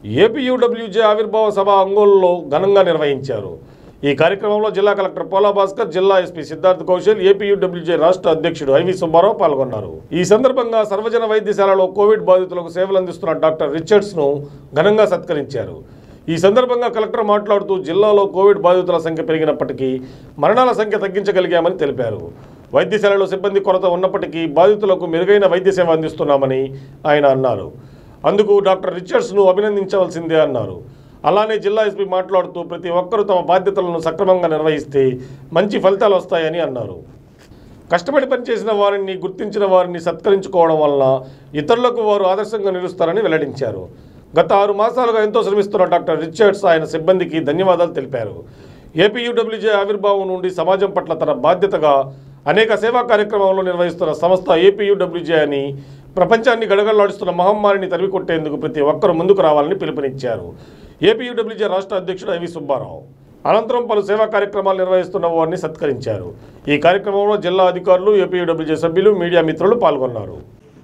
APUWJ ఆవిర్భావ సభ ఒంగోలులో ఘనంగా నిర్వహించారు. ఈ కార్యక్రమంలో జిల్లా కలెక్టర్ పోలా భాస్కర్, జిల్లా ఎస్పీ సిద్ధార్థ్ కౌశల్, ఏపీయూడబ్ల్యూజే రాష్ట్ర అధ్యక్షుడు ఐవి సుబ్బారావు పాల్గొన్నారు. ఈ సందర్భంగా సర్వజన వైద్యశాలలో కోవిడ్ బాధితులకు సేవలు అందిస్తున్న డాక్టర్ రిచర్డ్స్ను ఘనంగా సత్కరించారు. ఈ సందర్భంగా కలెక్టర్ మాట్లాడుతూ జిల్లాలో కోవిడ్ బాధితుల సంఖ్య పెరిగినప్పటికీ మరణాల సంఖ్య తగ్గించగలిగామని తెలిపారు. వైద్యశాలలో సిబ్బంది కొరత ఉన్నప్పటికీ బాధితులకు మెరుగైన వైద్య సేవ అందిస్తున్నామని ఆయన అన్నారు. అందుకు డాక్టర్ రిచర్డ్స్ను అభినందించవలసిందే అన్నారు. అలానే జిల్లా ఎస్పీ మాట్లాడుతూ ప్రతి ఒక్కరూ తమ బాధ్యతలను సక్రమంగా నిర్వహిస్తే మంచి ఫలితాలు వస్తాయని అన్నారు. కష్టపడి పనిచేసిన వారిని, గుర్తించిన వారిని సత్కరించుకోవడం వలన ఇతరులకు వారు ఆదర్శంగా నిలుస్తారని వెల్లడించారు. గత 6 మాసాలుగా ఎంతో శ్రమిస్తున్న డాక్టర్ రిచర్డ్స్ ఆయన సిబ్బందికి ధన్యవాదాలు తెలిపారు. ఏపీయూడబ్ల్యూజే ఆవిర్భావం నుండి సమాజం పట్ల తన బాధ్యతగా అనేక సేవా కార్యక్రమాలను నిర్వహిస్తున్న సంస్థ ఏపీయూడబ్ల్యూజే అని, ప్రపంచాన్ని గడగడలాడిస్తున్న మహమ్మారిని తరిమికొట్టేందుకు ప్రతి ఒక్కరూ ముందుకు రావాలని పిలుపునిచ్చారు. ఏపీయూడబ్ల్యూజే రాష్ట్ర అధ్యక్షుడు ఐవి సుబ్బారావు అనంతరం పలు సేవా కార్యక్రమాలు నిర్వహిస్తున్న వారిని సత్కరించారు. ఈ కార్యక్రమంలో జిల్లా అధికారులు, ఏపీయూడబ్ల్యూజే సభ్యులు, మీడియా మిత్రులు పాల్గొన్నారు.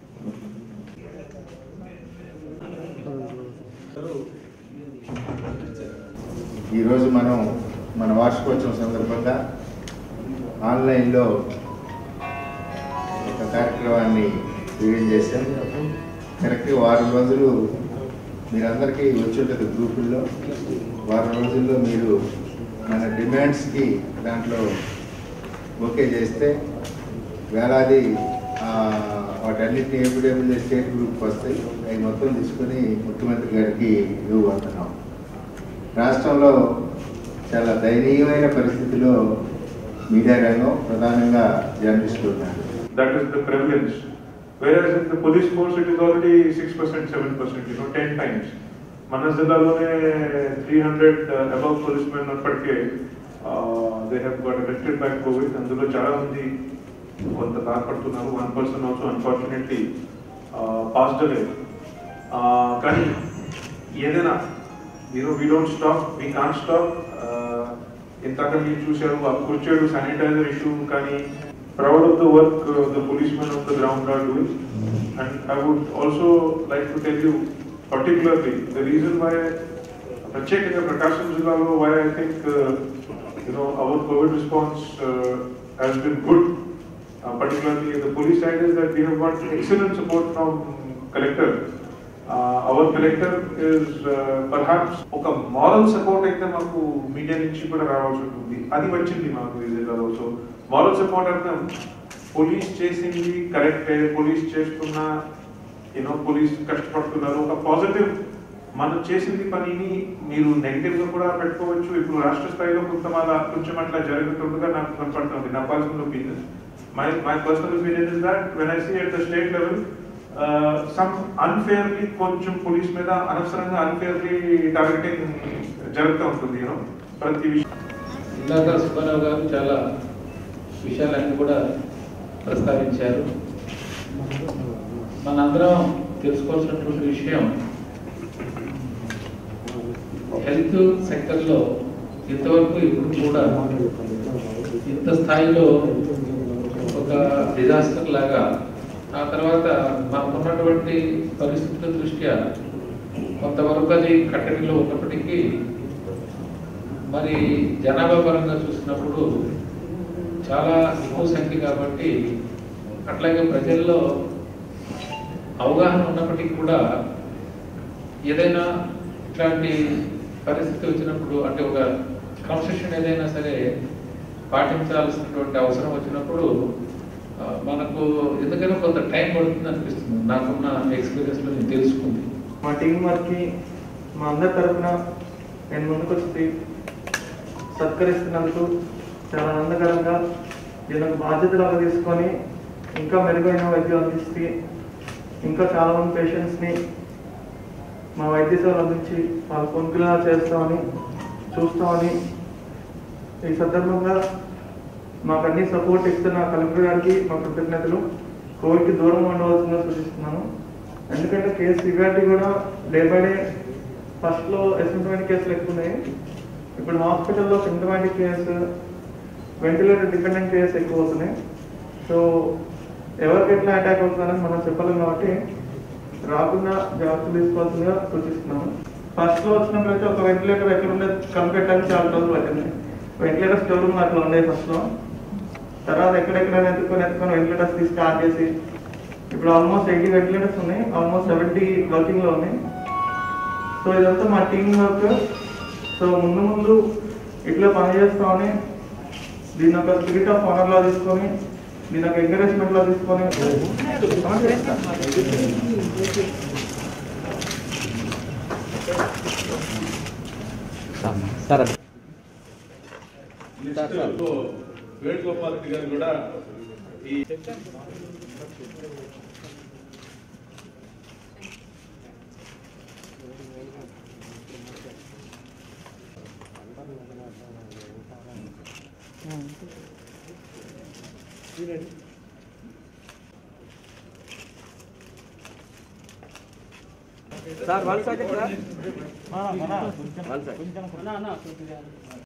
ఈరోజు మనం మన వార్షికోత్సవం సందర్భంగా ఆన్లైన్లో ఒక కార్యక్రమాన్ని ఈవెంట్ చేశాం. కరెక్ట్గా 6 రోజులు మీరందరికీ వచ్చి ఉంటుంది గ్రూపుల్లో. 6 రోజుల్లో మీరు మన డిమాండ్స్కి దాంట్లో ఓకే చేస్తే వేలాది వాటన్నిటిని ఏపీడబ్ల్యూజే స్టేట్ గ్రూప్కి వస్తాయి. అవి మొత్తం తీసుకొని ముఖ్యమంత్రి గారికి ఇవ్వబోతున్నాం. రాష్ట్రంలో చాలా దయనీయమైన పరిస్థితిలో మీడియా రంగం, ప్రధానంగా జర్నలిస్టులు ఉన్నారు. That is the prevalence. Whereas in the police force it is already 6%, 7%, 10 times. Mana Jillalone 300 above policemen uppatke they have got affected by COVID. Andulo chaala mandi konta baadpadtunnaru. One person also unfortunately passed away. Kani ఏదైనా we don't stop, we can't stop. ఇంతక మీరు చూశారు ఆ కుర్చేడు sanitiser issue, కానీ proud of the work the policemen on the ground are doing. And I would also like to tell you particularly the reason why Pratyekanga Prakasam Jillalo, why I think our COVID response has been good, particularly in the police side, is that we have got excellent support from collector. Our collector is perhaps oka moral support aithe maaku media nunchi kuda ravalsi untundi. Adi vachindi maaku ee jillalo. So moral support ante police chesindi correct, police chestunna police కష్టపడుతున్నారు. ఒక positive మనం చేసింది పనిని మీరు negative గా కూడా పెట్టుకోవచ్చు. ఇప్పుడు రాష్ట్ర స్థాయిలో కొంచెం అట్లా జరుగుతుండగా నాకు కనపడుతుంది. నా personal opinion, my personal opinion is that when I see at the state level some unfairly కొంచెం పోలీస్ మీద అనవసరంగా unfairly టార్గెటింగ్ జరుగుతూ ఉంటుంది. ప్రతి ఇందాక సుబ్బారావు గారు చాలా విషయాలన్నీ కూడా ప్రస్తావించారు. మనందరం తెలుసుకోవాల్సినటువంటి విషయం, హెల్త్ సెక్టర్లో ఇంతవరకు ఇప్పుడు కూడా ఇంత స్థాయిలో ఒక డిజాస్టర్ లాగా, ఆ తర్వాత మనకున్నటువంటి పరిస్థితుల దృష్ట్యా కొంతవరకు అది కట్టడిలో ఉన్నప్పటికీ మరి జనాభా పరంగా చూసినప్పుడు చాలా ఎక్కువ సంఖ్య కాబట్టి, అట్లాగే ప్రజల్లో అవగాహన ఉన్నప్పటికీ కూడా ఏదైనా ఇట్లాంటి పరిస్థితి వచ్చినప్పుడు, అంటే ఒక క్రమశిక్షణ ఏదైనా సరే పాటించాల్సినటువంటి అవసరం వచ్చినప్పుడు మనకు ఎందుకైనా కొంత టైం పడుతుంది అనిపిస్తుంది. నాకున్న ఎక్స్పీరియన్స్లో నేను తెలుసుకుంది. మా టీం వర్క్కి మా అందరి తరఫున నేను ముందుకు వచ్చి సత్కరిస్తున్నందుకు చాలా ఆనందకరంగా, దీనికి బాధ్యతలాగా తీసుకొని ఇంకా మెరుగైన వైద్యం అందిస్తే ఇంకా చాలామంది పేషెంట్స్ని మా వైద్య సేవలు అందించి వాళ్ళ పొందులా చేస్తామని చూస్తామని ఈ సందర్భంగా మాకు అన్ని సపోర్ట్ ఇస్తున్న కలెక్టర్ గారికి మా కృతజ్ఞతలు. కోవిడ్కి దూరంగా ఉండవలసిందిగా సూచిస్తున్నాను. ఎందుకంటే కేసు సివియారిటీ కూడా డే బై డే, ఫస్ట్లో అసిమ్టమాటిక్ కేసులు ఎక్కువ ఉన్నాయి. ఇప్పుడు హాస్పిటల్లో symptomatic case, ventilator dependent case ఎక్కువ అవుతున్నాయి. సో ఎవరికి ఎట్లా అటాక్ అవుతుందని మనం చెప్పలేం కాబట్టి రాకుండా జాగ్రత్తలు తీసుకోవాల్సిందిగా సూచిస్తున్నాము. ఫస్ట్లో వచ్చినప్పుడైతే ఒక వెంటిలేటర్ ఎక్కడ ఉండే కనిపెట్టడానికి చాలా రోజులు పట్టింది. వెంటిలేటర్ స్టోర్ రూమ్ అట్లా ఉండేది ఫస్ట్లో. తర్వాత ఎక్కడెక్కడైనా ఎత్తుకొని వెంటిలేటర్స్ తీసి స్టార్ట్ చేసి ఇప్పుడు ఆల్మోస్ట్ 80 వెంటిలేటర్స్ ఉన్నాయి, ఆల్మోస్ట్ 70 వర్కింగ్లో ఉన్నాయి. సో ఇదంతా మా టీం వర్క్. సో ముందు ఇట్లా పనిచేస్తామని దీన్ని ఒక స్పిరిట్ ఆఫ్ ఆనర్లో తీసుకొని, దీని ఒక ఎంకరేజ్మెంట్లో తీసుకొని వేణుగోపాల్ రెడ్డి గారు కూడా ఈ సార్ 1 సెకండ్ సార్